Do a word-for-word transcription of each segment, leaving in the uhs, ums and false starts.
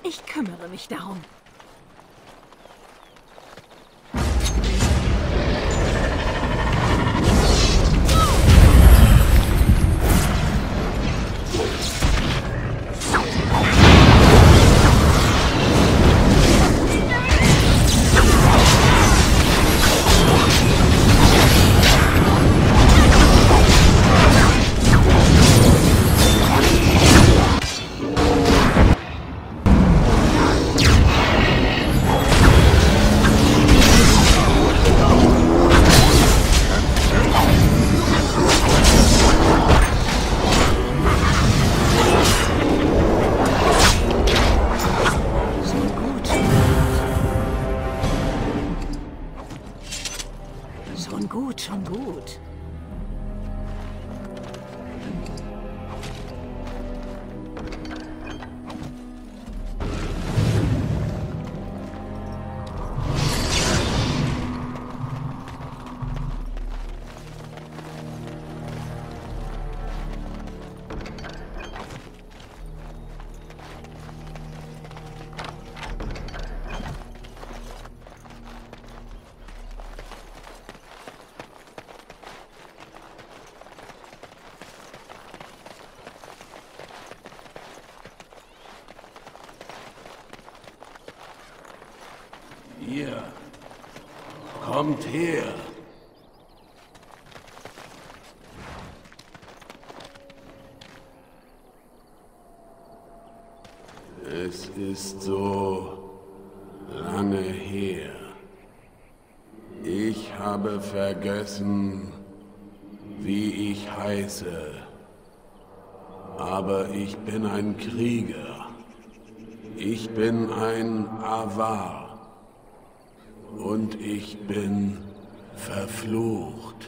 Ich kümmere mich darum. Schon gut, schon gut. Ihr, kommt her. Es ist so lange her. Ich habe vergessen, wie ich heiße. Aber ich bin ein Krieger. Ich bin ein Avar. Und ich bin verflucht.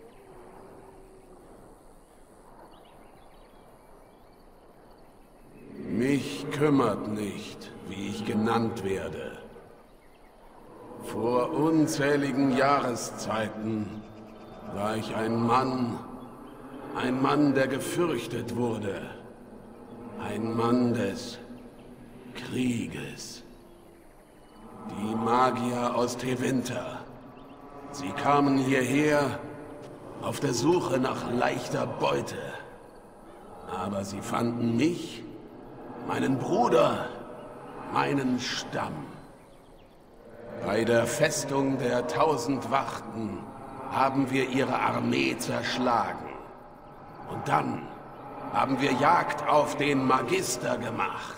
Mich kümmert nicht, wie ich genannt werde. Vor unzähligen Jahreszeiten war ich ein Mann, ein Mann, der gefürchtet wurde. Ein Mann des Krieges. Die Magier aus Tevinter. Sie kamen hierher auf der Suche nach leichter Beute. Aber sie fanden mich, meinen Bruder, meinen Stamm. Bei der Festung der Tausend Wachten haben wir ihre Armee zerschlagen. Und dann haben wir Jagd auf den Magister gemacht.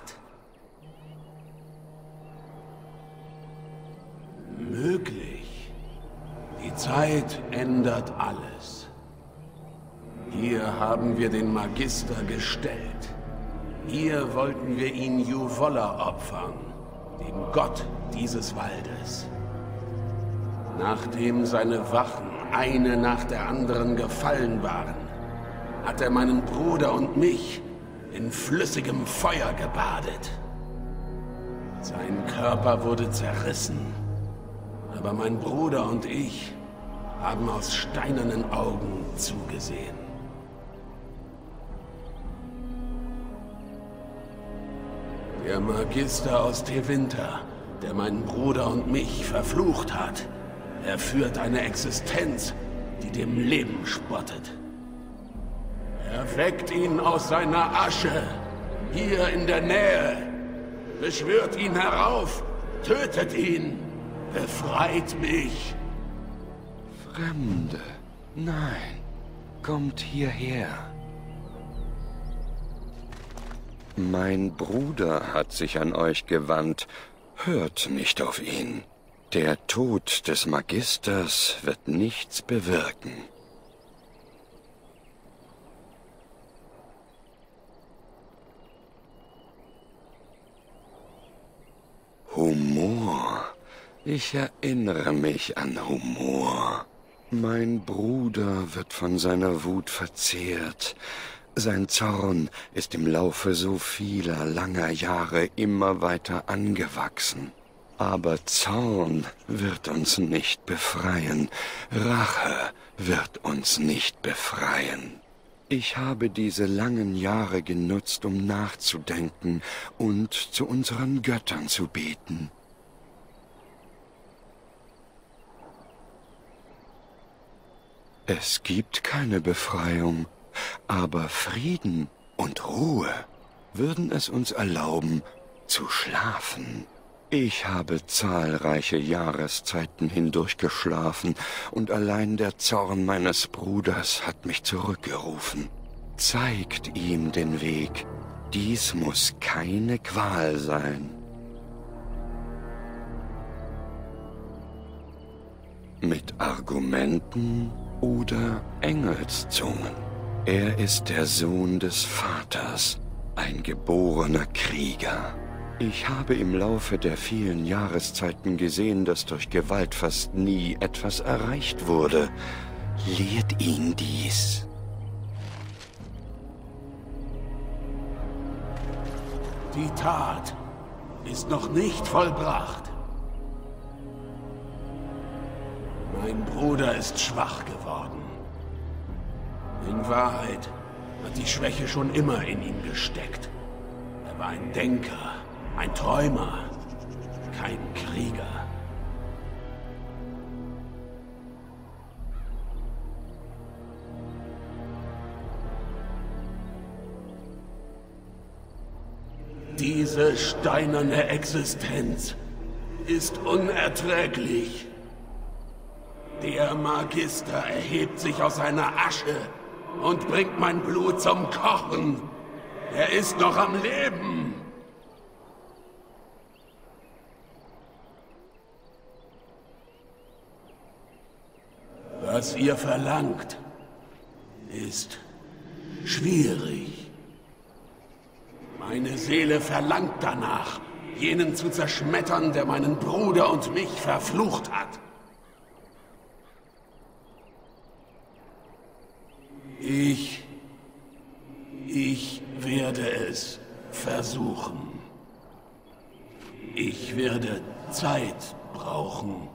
Möglich. Die Zeit ändert alles. Hier haben wir den Magister gestellt. Hier wollten wir ihn Juvolla opfern, dem Gott dieses Waldes. Nachdem seine Wachen eine nach der anderen gefallen waren, hat er meinen Bruder und mich in flüssigem Feuer gebadet. Sein Körper wurde zerrissen. Aber mein Bruder und ich haben aus steinernen Augen zugesehen. Der Magister aus Tevinter, der meinen Bruder und mich verflucht hat, er führt eine Existenz, die dem Leben spottet. Er weckt ihn aus seiner Asche, hier in der Nähe, beschwört ihn herauf, tötet ihn. Befreit mich! Fremde, nein, kommt hierher. Mein Bruder hat sich an euch gewandt, hört nicht auf ihn. Der Tod des Magisters wird nichts bewirken. Humor. Ich erinnere mich an Humor. Mein Bruder wird von seiner Wut verzehrt. Sein Zorn ist im Laufe so vieler langer Jahre immer weiter angewachsen. Aber Zorn wird uns nicht befreien. Rache wird uns nicht befreien. Ich habe diese langen Jahre genutzt, um nachzudenken und zu unseren Göttern zu beten. Es gibt keine Befreiung, aber Frieden und Ruhe würden es uns erlauben, zu schlafen. Ich habe zahlreiche Jahreszeiten hindurch geschlafen, und allein der Zorn meines Bruders hat mich zurückgerufen. Zeigt ihm den Weg. Dies muss keine Qual sein. Mit Argumenten oder Engelszungen. Er ist der Sohn des Vaters, ein geborener Krieger. Ich habe im Laufe der vielen Jahreszeiten gesehen, dass durch Gewalt fast nie etwas erreicht wurde. Lehrt ihn dies. Die Tat ist noch nicht vollbracht. Mein Bruder ist schwach geworden. In Wahrheit hat die Schwäche schon immer in ihm gesteckt. Er war ein Denker, ein Träumer, kein Krieger. Diese steinerne Existenz ist unerträglich. Der Magister erhebt sich aus seiner Asche und bringt mein Blut zum Kochen. Er ist noch am Leben. Was ihr verlangt, ist schwierig. Meine Seele verlangt danach, jenen zu zerschmettern, der meinen Bruder und mich verflucht hat. Ich... Ich werde es versuchen. Ich werde Zeit brauchen.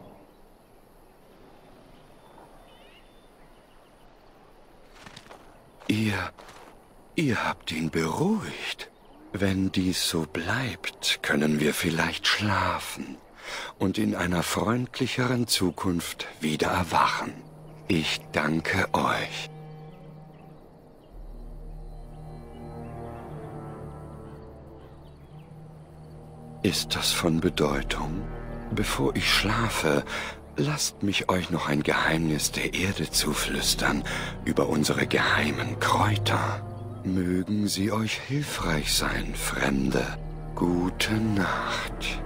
Ihr... Ihr habt ihn beruhigt. Wenn dies so bleibt, können wir vielleicht schlafen und in einer freundlicheren Zukunft wieder erwachen. Ich danke euch. Ist das von Bedeutung? Bevor ich schlafe, lasst mich euch noch ein Geheimnis der Erde zuflüstern über unsere geheimen Kräuter. Mögen sie euch hilfreich sein, Fremde. Gute Nacht.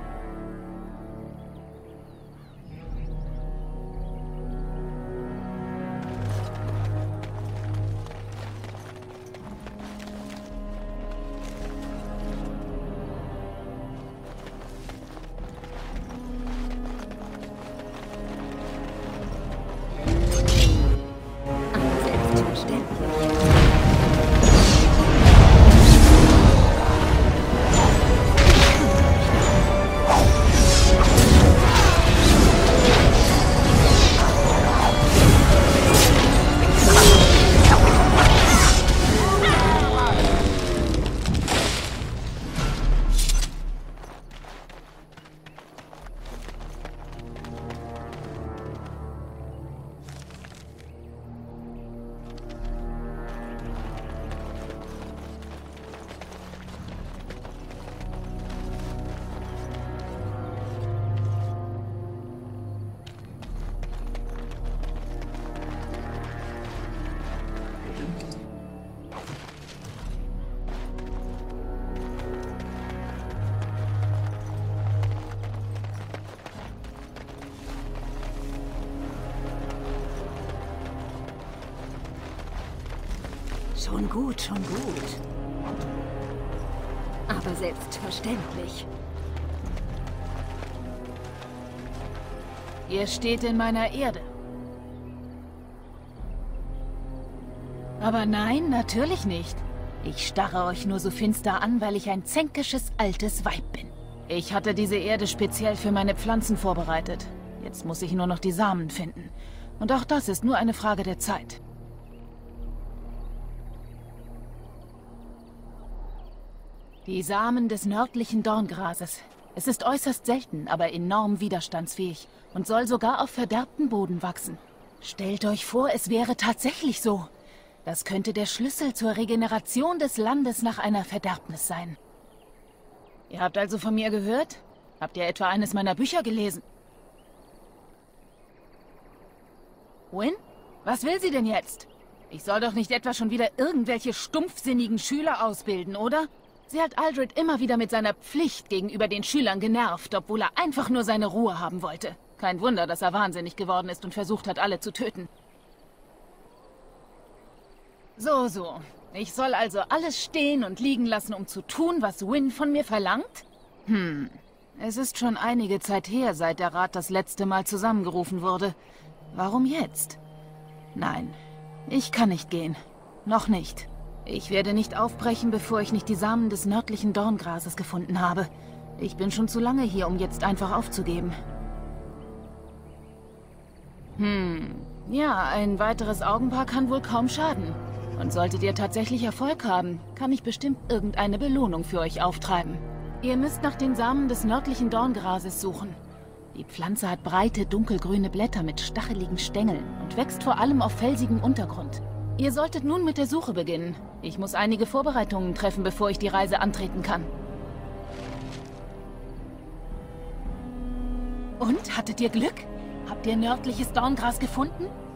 Schon gut, schon gut. Aber selbstverständlich. Ihr steht in meiner Erde. Aber nein, natürlich nicht. Ich starre euch nur so finster an, weil ich ein zänkisches altes Weib bin. Ich hatte diese Erde speziell für meine Pflanzen vorbereitet. Jetzt muss ich nur noch die Samen finden. Und auch das ist nur eine Frage der Zeit. Die Samen des nördlichen Dorngrases. Es ist äußerst selten, aber enorm widerstandsfähig und soll sogar auf verderbten Boden wachsen. Stellt euch vor, es wäre tatsächlich so. Das könnte der Schlüssel zur Regeneration des Landes nach einer Verderbnis sein. Ihr habt also von mir gehört? Habt ihr etwa eines meiner Bücher gelesen? Wynne? Was will sie denn jetzt? Ich soll doch nicht etwa schon wieder irgendwelche stumpfsinnigen Schüler ausbilden, oder? Sie hat Aldred immer wieder mit seiner Pflicht gegenüber den Schülern genervt, obwohl er einfach nur seine Ruhe haben wollte. Kein Wunder, dass er wahnsinnig geworden ist und versucht hat, alle zu töten. So, so. Ich soll also alles stehen und liegen lassen, um zu tun, was Wynne von mir verlangt? Hm. Es ist schon einige Zeit her, seit der Rat das letzte Mal zusammengerufen wurde. Warum jetzt? Nein, ich kann nicht gehen. Noch nicht. Ich werde nicht aufbrechen, bevor ich nicht die Samen des nördlichen Dorngrases gefunden habe. Ich bin schon zu lange hier, um jetzt einfach aufzugeben. Hm, ja, ein weiteres Augenpaar kann wohl kaum schaden. Und solltet ihr tatsächlich Erfolg haben, kann ich bestimmt irgendeine Belohnung für euch auftreiben. Ihr müsst nach den Samen des nördlichen Dorngrases suchen. Die Pflanze hat breite, dunkelgrüne Blätter mit stacheligen Stängeln und wächst vor allem auf felsigem Untergrund. Ihr solltet nun mit der Suche beginnen. Ich muss einige Vorbereitungen treffen, bevor ich die Reise antreten kann. Und, hattet ihr Glück? Habt ihr nördliches Dorngras gefunden?